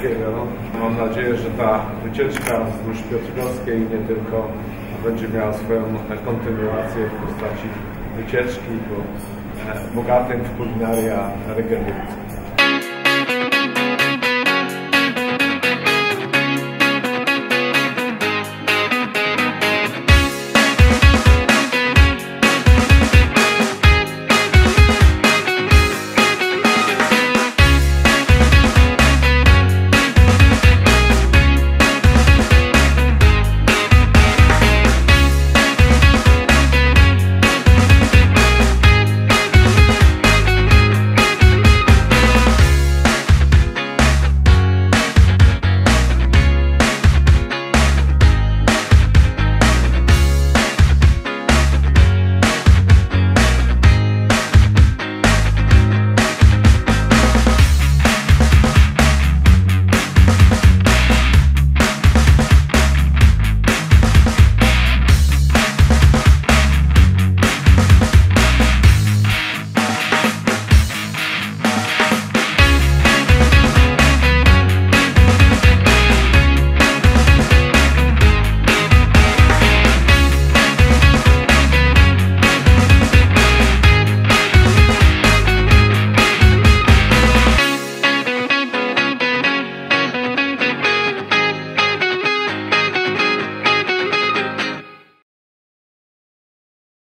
Piotrkowskiego. Mam nadzieję, że ta wycieczka wzdłuż Piotrkowskiej nie tylko będzie miała swoją kontynuację w postaci wycieczki po bogatym w kulinaria regionie.